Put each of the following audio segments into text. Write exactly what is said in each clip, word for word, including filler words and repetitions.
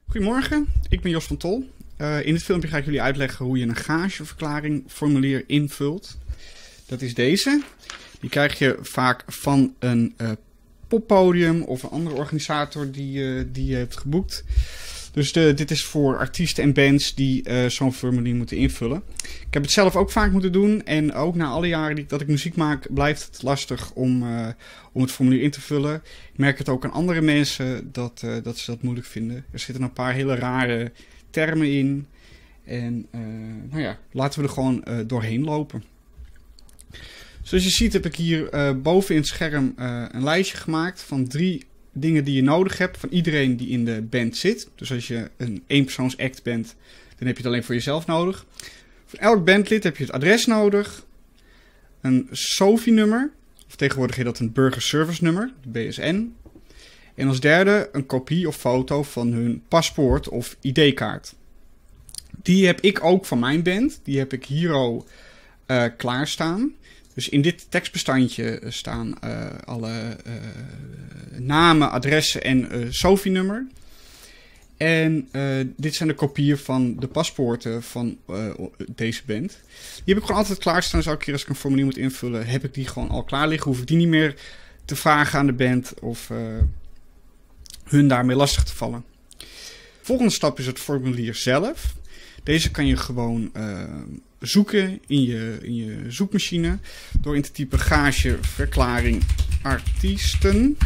Goedemorgen, ik ben Jos van Tol. Uh, in dit filmpje ga ik jullie uitleggen hoe je een gageverklaring formulier invult. Dat is deze. Die krijg je vaak van een uh, poppodium of een andere organisator die, uh, die je hebt geboekt. Dus de, dit is voor artiesten en bands die uh, zo'n formulier moeten invullen. Ik heb het zelf ook vaak moeten doen. En ook na alle jaren die, dat ik muziek maak, blijft het lastig om, uh, om het formulier in te vullen. Ik merk het ook aan andere mensen dat, uh, dat ze dat moeilijk vinden. Er zitten een paar hele rare termen in. En uh, nou ja, laten we er gewoon uh, doorheen lopen. Zoals je ziet heb ik hier uh, boven in het scherm uh, een lijstje gemaakt van drie dingen die je nodig hebt van iedereen die in de band zit. Dus als je een eenpersoons act bent, dan heb je het alleen voor jezelf nodig. Voor elk bandlid heb je het adres nodig, een S O F I-nummer, of tegenwoordig heet dat een burgerservice nummer, de B S N. En als derde een kopie of foto van hun paspoort of I D-kaart. Die heb ik ook van mijn band, die heb ik hier al uh, klaarstaan. Dus in dit tekstbestandje staan uh, alle uh, namen, adressen en uh, S O F I-nummer. En uh, dit zijn de kopieën van de paspoorten van uh, deze band. Die heb ik gewoon altijd klaarstaan. Dus elke keer als ik een formulier moet invullen, heb ik die gewoon al klaar liggen. Hoef ik die niet meer te vragen aan de band of uh, hun daarmee lastig te vallen. Volgende stap is het formulier zelf. Deze kan je gewoon uh, zoeken in je, in je zoekmachine door in te typen gageverklaring artiesten.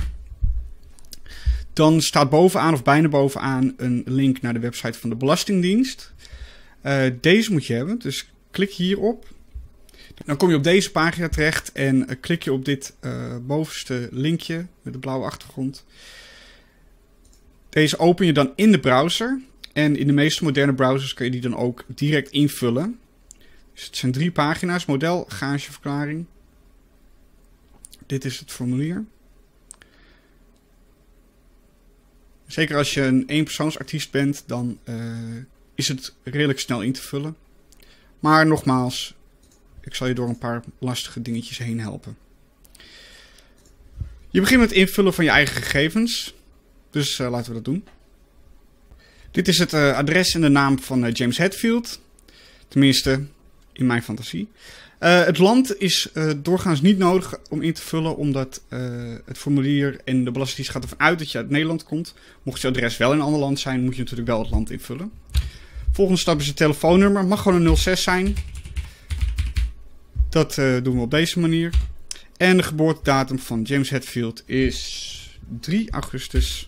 Dan staat bovenaan of bijna bovenaan een link naar de website van de Belastingdienst. Uh, deze moet je hebben, dus klik hierop. Dan kom je op deze pagina terecht en uh, klik je op dit uh, bovenste linkje met de blauwe achtergrond. Deze open je dan in de browser. En in de meeste moderne browsers kun je die dan ook direct invullen. Dus het zijn drie pagina's. Model, gageverklaring. Dit is het formulier. Zeker als je een eenpersoonsartiest bent, dan uh, is het redelijk snel in te vullen. Maar nogmaals, ik zal je door een paar lastige dingetjes heen helpen. Je begint met het invullen van je eigen gegevens. Dus uh, laten we dat doen. Dit is het uh, adres en de naam van uh, James Hetfield. Tenminste, in mijn fantasie. Uh, het land is uh, doorgaans niet nodig om in te vullen, omdat uh, het formulier en de Belastingdienst gaat ervan uit dat je uit Nederland komt. Mocht je adres wel in een ander land zijn, moet je natuurlijk wel het land invullen. Volgende stap is het telefoonnummer. Mag gewoon een nul zes zijn. Dat uh, doen we op deze manier. En de geboortedatum van James Hetfield is drie augustus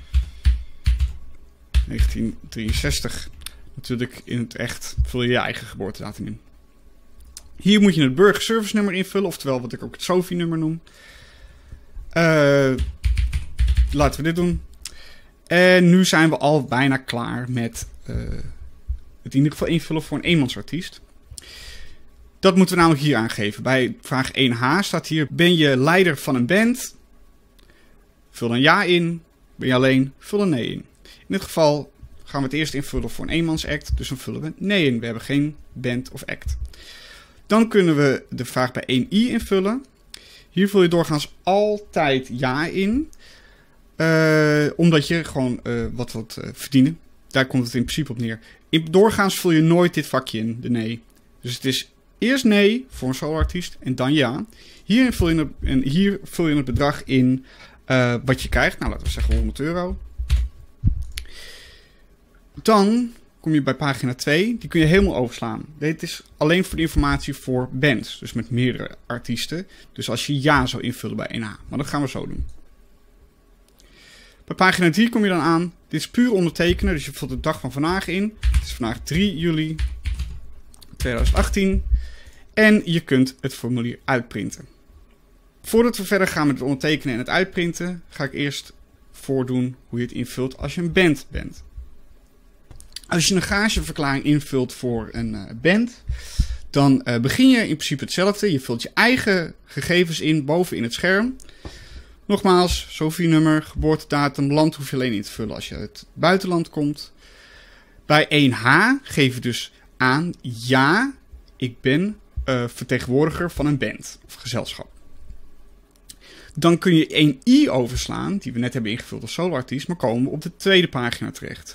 negentien drieënzestig. Natuurlijk in het echt vul je je eigen geboortedatum in. Hier moet je het burgerservice nummer invullen, oftewel wat ik ook het S O F I-nummer noem. Uh, laten we dit doen. En nu zijn we al bijna klaar met uh, het in ieder geval invullen voor een eenmansartiest. Dat moeten we namelijk hier aangeven. Bij vraag één H staat hier: ben je leider van een band? Vul een ja in. Ben je alleen? Vul een nee in. In dit geval gaan we het eerst invullen voor een eenmansact, dus dan vullen we nee in. We hebben geen band of act. Dan kunnen we de vraag bij één I invullen. Hier vul je doorgaans altijd ja in. Uh, omdat je gewoon uh, wat wilt uh, verdienen. Daar komt het in principe op neer. In, doorgaans vul je nooit dit vakje in, de nee. Dus het is eerst nee voor een soloartiest en dan ja. Hier vul je het, en hier vul je het bedrag in uh, wat je krijgt. Nou, laten we zeggen honderd euro. Dan kom je bij pagina twee. Die kun je helemaal overslaan. Dit is alleen voor de informatie voor bands. Dus met meerdere artiesten. Dus als je ja zou invullen bij één H. Maar dat gaan we zo doen. Bij pagina drie kom je dan aan. Dit is puur ondertekenen. Dus je vult de dag van vandaag in. Het is vandaag drie juli tweeduizend achttien. En je kunt het formulier uitprinten. Voordat we verder gaan met het ondertekenen en het uitprinten, ga ik eerst voordoen hoe je het invult als je een band bent. Als je een gageverklaring invult voor een uh, band, dan uh, begin je in principe hetzelfde. Je vult je eigen gegevens in boven in het scherm. Nogmaals, S O F I-nummer, geboortedatum, land hoef je alleen in te vullen als je uit het buitenland komt. Bij één H geef je dus aan, ja, ik ben uh, vertegenwoordiger van een band of gezelschap. Dan kun je één I overslaan, die we net hebben ingevuld als soloartiest, maar komen we op de tweede pagina terecht.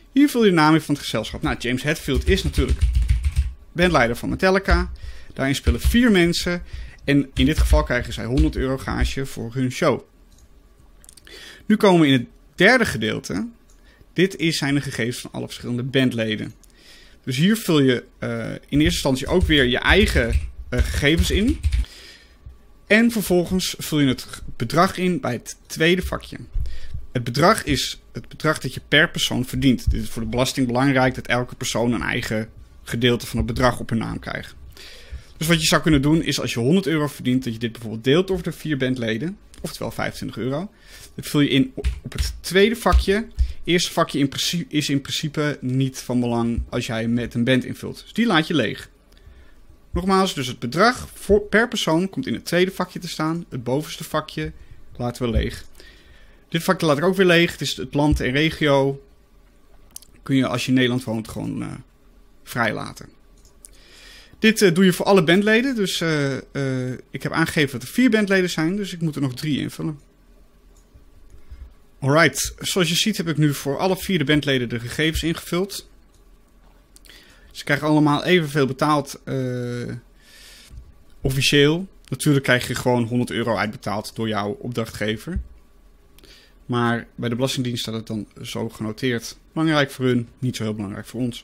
Hier vul je de naam in van het gezelschap. Nou, James Hetfield is natuurlijk bandleider van Metallica. Daarin spelen vier mensen. En in dit geval krijgen zij honderd euro gage voor hun show. Nu komen we in het derde gedeelte. Dit is zijn de gegevens van alle verschillende bandleden. Dus hier vul je uh, in eerste instantie ook weer je eigen uh, gegevens in. En vervolgens vul je het bedrag in bij het tweede vakje. Het bedrag is het bedrag dat je per persoon verdient. Dit is voor de belasting belangrijk dat elke persoon een eigen gedeelte van het bedrag op hun naam krijgt. Dus wat je zou kunnen doen is als je honderd euro verdient, dat je dit bijvoorbeeld deelt over de vier bandleden. Oftewel vijfentwintig euro. Dat vul je in op het tweede vakje. Het eerste vakje in principe, is in principe niet van belang als jij met een band invult. Dus die laat je leeg. Nogmaals, dus het bedrag voor, per persoon komt in het tweede vakje te staan. Het bovenste vakje laten we leeg. Dit vakje laat ik ook weer leeg. Het is het land en regio. Kun je als je in Nederland woont gewoon uh, vrij laten. Dit uh, doe je voor alle bandleden. Dus uh, uh, ik heb aangegeven dat er vier bandleden zijn. Dus ik moet er nog drie invullen. Alright. Zoals je ziet heb ik nu voor alle vier de bandleden de gegevens ingevuld. Ze krijgen allemaal evenveel betaald uh, officieel. Natuurlijk krijg je gewoon honderd euro uitbetaald door jouw opdrachtgever. Maar bij de Belastingdienst staat het dan zo genoteerd. Belangrijk voor hun, niet zo heel belangrijk voor ons.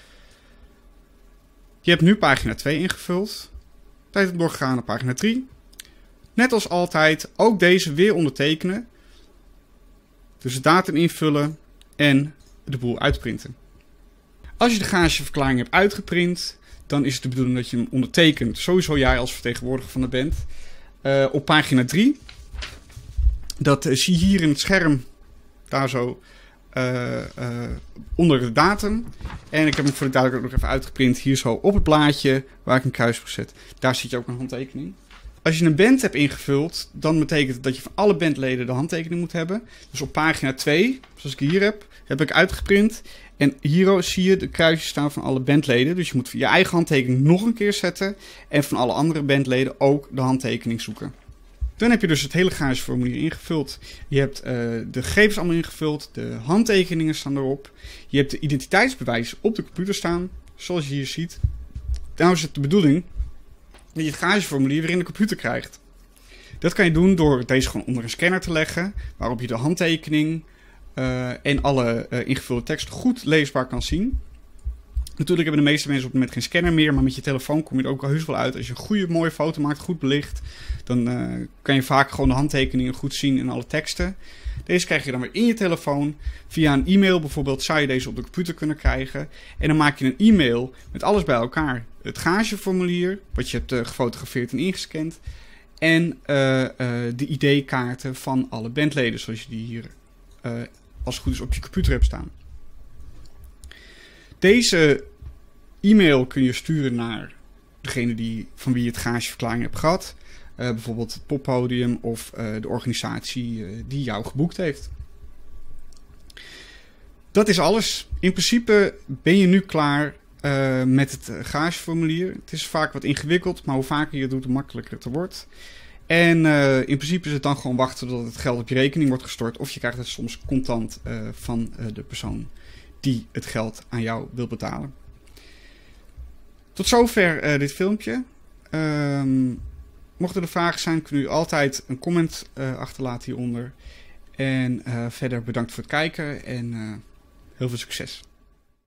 Je hebt nu pagina twee ingevuld. Tijd om doorgegaan naar pagina drie. Net als altijd, ook deze weer ondertekenen. Dus de datum invullen en de boel uitprinten. Als je de gageverklaring hebt uitgeprint, dan is het de bedoeling dat je hem ondertekent. Sowieso jij als vertegenwoordiger van de band. Uh, op pagina drie. Dat uh, zie je hier in het scherm. Daar zo. Uh, uh, onder de datum. En ik heb hem voor de duidelijkheid ook nog even uitgeprint. Hier zo op het blaadje waar ik een kruis op zet. Daar zit je ook een handtekening. Als je een band hebt ingevuld, dan betekent het dat je van alle bandleden de handtekening moet hebben. Dus op pagina twee, zoals ik hier heb, heb ik uitgeprint. En hier zie je de kruisjes staan van alle bandleden. Dus je moet je eigen handtekening nog een keer zetten. En van alle andere bandleden ook de handtekening zoeken. Dan heb je dus het hele gageformulier ingevuld. Je hebt uh, de gegevens allemaal ingevuld. De handtekeningen staan erop. Je hebt de identiteitsbewijs op de computer staan. Zoals je hier ziet. Nou is het de bedoeling dat je het gageformulier weer in de computer krijgt. Dat kan je doen door deze gewoon onder een scanner te leggen. Waarop je de handtekening uh, en alle uh, ingevulde tekst goed leesbaar kan zien. Natuurlijk hebben de meeste mensen op het moment geen scanner meer. Maar met je telefoon kom je er ook al heus wel uit. Als je een goede mooie foto maakt, goed belicht. Dan uh, kan je vaak gewoon de handtekeningen goed zien en alle teksten. Deze krijg je dan weer in je telefoon. Via een e-mail bijvoorbeeld zou je deze op de computer kunnen krijgen. En dan maak je een e-mail met alles bij elkaar. Het gageformulier, wat je hebt uh, gefotografeerd en ingescand. En uh, uh, de I D-kaarten van alle bandleden. Zoals je die hier uh, als het goed is op je computer hebt staan. Deze e-mail kun je sturen naar degene die, van wie je het gageverklaring hebt gehad. Uh, bijvoorbeeld het poppodium of uh, de organisatie uh, die jou geboekt heeft. Dat is alles. In principe ben je nu klaar uh, met het gageformulier. Het is vaak wat ingewikkeld, maar hoe vaker je het doet, hoe makkelijker het wordt. En uh, in principe is het dan gewoon wachten tot het geld op je rekening wordt gestort. Of je krijgt het soms contant uh, van uh, de persoon die het geld aan jou wil betalen. Tot zover uh, dit filmpje. Um, mochten er vragen zijn, kun u altijd een comment uh, achterlaten hieronder. En uh, verder bedankt voor het kijken en uh, heel veel succes.